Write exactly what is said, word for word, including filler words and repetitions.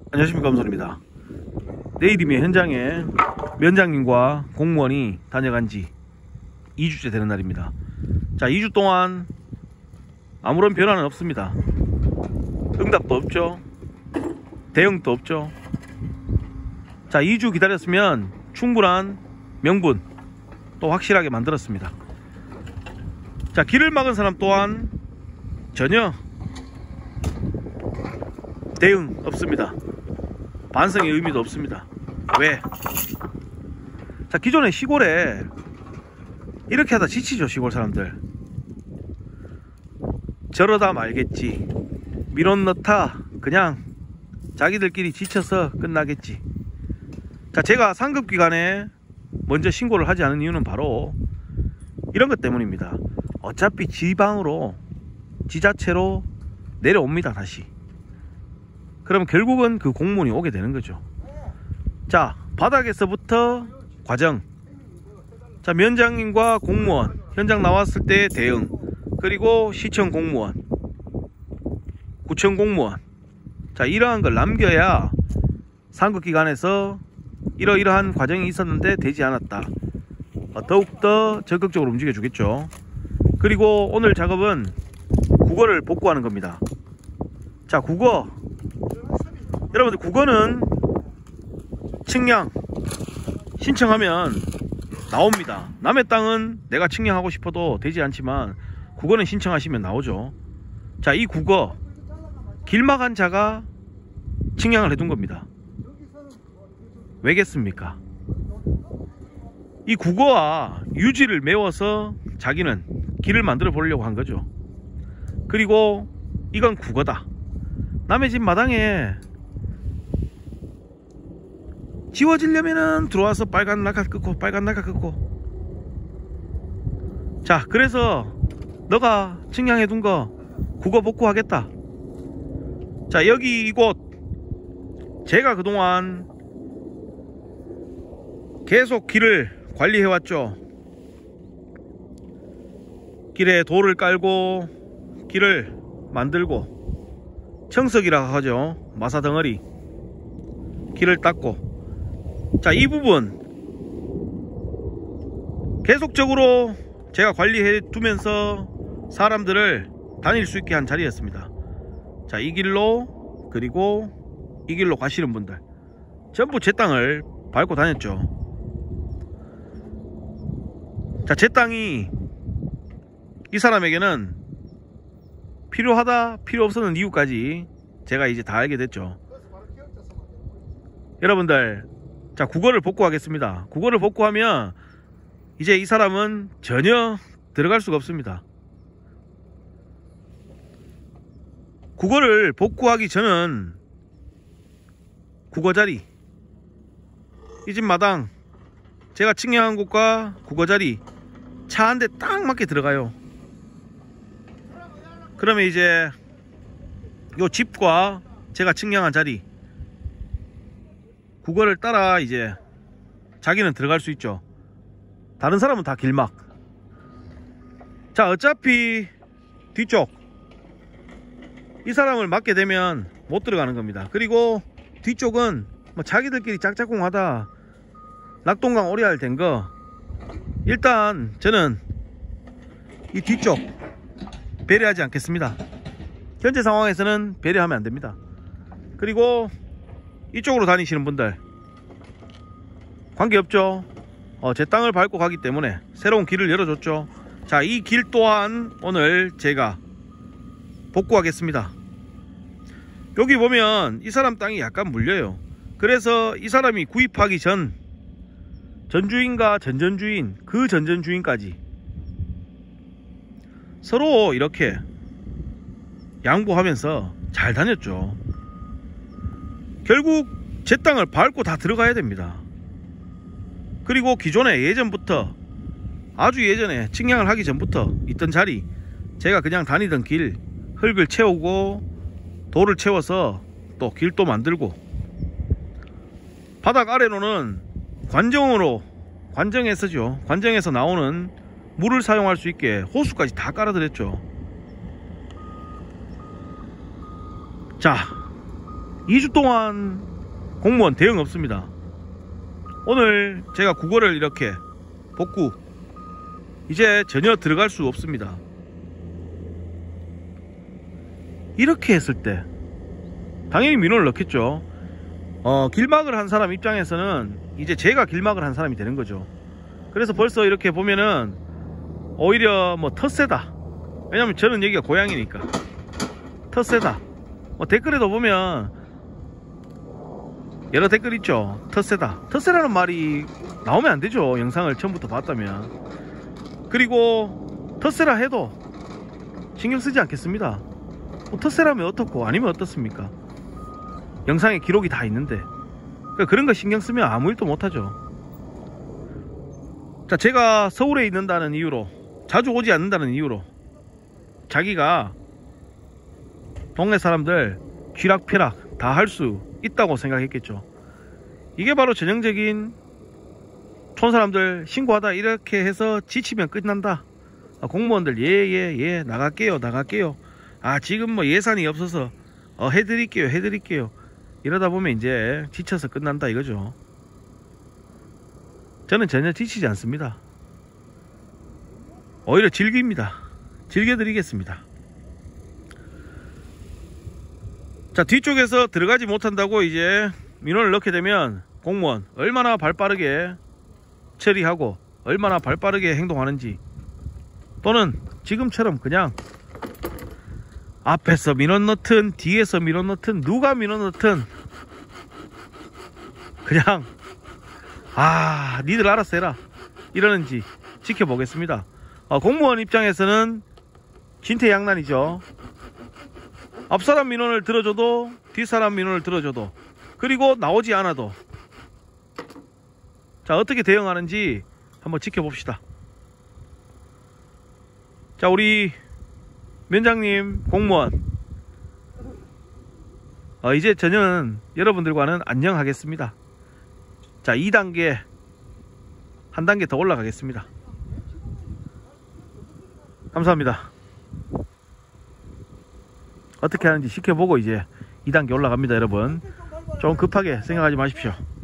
안녕하십니까, 엄선입니다. 내일이면 현장에 면장님과 공무원이 다녀간 지 이 주째 되는 날입니다. 자, 이 주 동안 아무런 변화는 없습니다. 응답도 없죠. 대응도 없죠. 자, 이 주 기다렸으면 충분한 명분 또 확실하게 만들었습니다. 자, 길을 막은 사람 또한 전혀 대응 없습니다. 반성의 의미도 없습니다. 왜? 자, 기존의 시골에 이렇게 하다 지치죠, 시골 사람들. 저러다 말겠지, 민원 넣다, 그냥 자기들끼리 지쳐서 끝나겠지. 자, 제가 상급기관에 먼저 신고를 하지 않은 이유는 바로 이런 것 때문입니다. 어차피 지방으로, 지자체로 내려옵니다, 다시. 그럼 결국은 그 공무원이 오게 되는 거죠. 자, 바닥에서부터 과정. 자, 면장님과 공무원, 현장 나왔을 때의 대응, 그리고 시청 공무원, 구청 공무원. 자, 이러한 걸 남겨야 상급기관에서 이러이러한 과정이 있었는데 되지 않았다, 더욱더 적극적으로 움직여 주겠죠. 그리고 오늘 작업은 국어를 복구하는 겁니다. 자, 국어. 여러분들, 국어는 측량 신청하면 나옵니다. 남의 땅은 내가 측량하고 싶어도 되지 않지만 국어는 신청하시면 나오죠. 자, 이 국어 길막한 자가 측량을 해둔 겁니다. 왜겠습니까? 이 국어와 유지를 메워서 자기는 길을 만들어 보려고 한 거죠. 그리고 이건 국어다. 남의 집 마당에 지워지려면은 들어와서 빨간 낙하 끊고 빨간 낙하 끊고. 자, 그래서 너가 측량해둔 거 국어 복구하겠다. 자, 여기 이곳 제가 그동안 계속 길을 관리해왔죠. 길에 돌을 깔고 길을 만들고, 청석이라고 하죠. 마사 덩어리. 길을 닦고. 자, 이 부분 계속적으로 제가 관리해 두면서 사람들을 다닐 수 있게 한 자리였습니다. 자, 이 길로, 그리고 이 길로 가시는 분들 전부 제 땅을 밟고 다녔죠. 자, 제 땅이 이 사람에게는 필요하다, 필요 없었는 이유까지 제가 이제 다 알게 됐죠. 여러분들, 자, 국어를 복구하겠습니다. 국어를 복구하면 이제 이 사람은 전혀 들어갈 수가 없습니다. 국어를 복구하기 전은 국어자리, 이 집 마당, 제가 측량한 곳과 국어자리 차 한 대 딱 맞게 들어가요. 그러면 이제 요 집과 제가 측량한 자리, 국어를 따라 이제 자기는 들어갈 수 있죠. 다른 사람은 다 길막. 자, 어차피 뒤쪽 이 사람을 맞게 되면 못 들어가는 겁니다. 그리고 뒤쪽은 뭐 자기들끼리 짝짝꿍하다 낙동강 오리알 된 거, 일단 저는 이 뒤쪽 배려하지 않겠습니다. 현재 상황에서는 배려하면 안 됩니다. 그리고 이쪽으로 다니시는 분들 관계없죠. 어, 제 땅을 밟고 가기 때문에 새로운 길을 열어줬죠. 자, 이 길 또한 오늘 제가 복구하겠습니다. 여기 보면 이 사람 땅이 약간 물려요. 그래서 이 사람이 구입하기 전 전주인과 전전주인, 그 전전주인까지 서로 이렇게 양보하면서 잘 다녔죠. 결국 제 땅을 밟고 다 들어가야 됩니다. 그리고 기존에 예전부터, 아주 예전에 측량을 하기 전부터 있던 자리, 제가 그냥 다니던 길 흙을 채우고 돌을 채워서 또 길도 만들고, 바닥 아래로는 관정으로, 관정에서죠, 관정에서 나오는 물을 사용할 수 있게 호수까지 다 깔아드렸죠. 자, 이 주 동안 공무원 대응 없습니다. 오늘 제가 국어를 이렇게 복구, 이제 전혀 들어갈 수 없습니다. 이렇게 했을 때 당연히 민원을 넣겠죠. 어, 길막을 한 사람 입장에서는 이제 제가 길막을 한 사람이 되는 거죠. 그래서 벌써 이렇게 보면은 오히려 뭐 텃세다, 왜냐면 저는 여기가 고향이니까 텃세다, 뭐 댓글에도 보면 여러 댓글 있죠. 텃세다, 텃세라는 말이 나오면 안 되죠, 영상을 처음부터 봤다면. 그리고 텃세라 해도 신경 쓰지 않겠습니다. 뭐 텃세라면 어떻고 아니면 어떻습니까? 영상에 기록이 다 있는데, 그러니까 그런 거 신경 쓰면 아무 일도 못하죠. 자, 제가 서울에 있는다는 이유로, 자주 오지 않는다는 이유로 자기가 동네 사람들 쥐락펴락 다 할 수 있다고 생각했겠죠. 이게 바로 전형적인 촌사람들 신고하다 이렇게 해서 지치면 끝난다. 아, 공무원들 예예예 예, 예, 나갈게요 나갈게요. 아 지금 뭐 예산이 없어서 어, 해드릴게요 해드릴게요. 이러다 보면 이제 지쳐서 끝난다 이거죠. 저는 전혀 지치지 않습니다. 오히려 즐깁니다. 즐겨드리겠습니다. 자, 뒤쪽에서 들어가지 못한다고 이제 민원을 넣게 되면 공무원 얼마나 발빠르게 처리하고 얼마나 발빠르게 행동하는지, 또는 지금처럼 그냥 앞에서 민원 넣든 뒤에서 민원 넣든 누가 민원 넣든 그냥 아 니들 알아서 해라 이러는지 지켜보겠습니다. 어, 공무원 입장에서는 진퇴양난이죠. 앞사람 민원을 들어줘도 뒷사람 민원을 들어줘도, 그리고 나오지 않아도. 자, 어떻게 대응하는지 한번 지켜봅시다. 자, 우리 면장님 공무원, 어, 이제 저는 여러분들과는 안녕하겠습니다. 자, 이 단계 한 단계 더 올라가겠습니다. 감사합니다. 어떻게 하는지 지켜보고 이제 이 단계 올라갑니다. 여러분 좀 급하게 생각하지 마십시오.